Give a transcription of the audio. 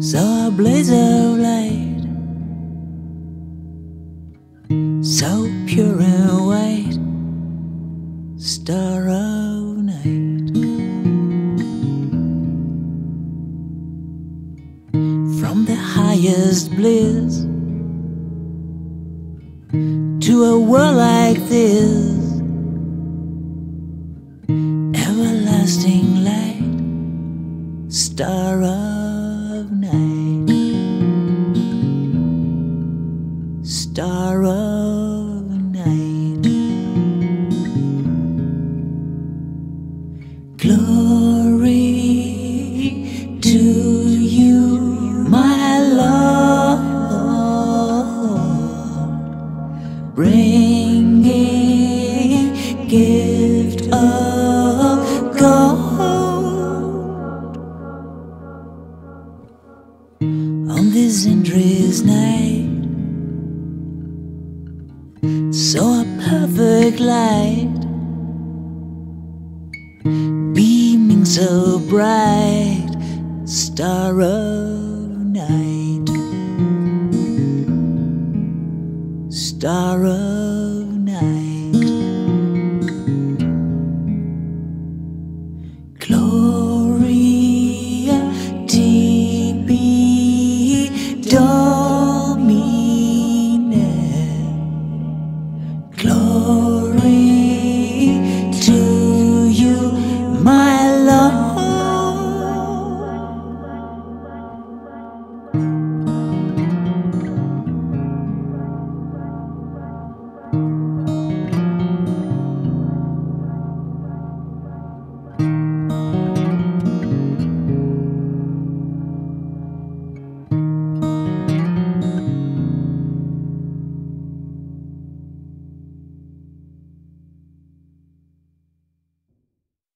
saw a blaze of light, so pure and white, star of night. From the highest bliss to a world like this, everlasting light, star of night, star of night. Glory to you, my Lord, bringing gift of gold on this wintry's night. So a perfect light, beaming so bright, star of night, star of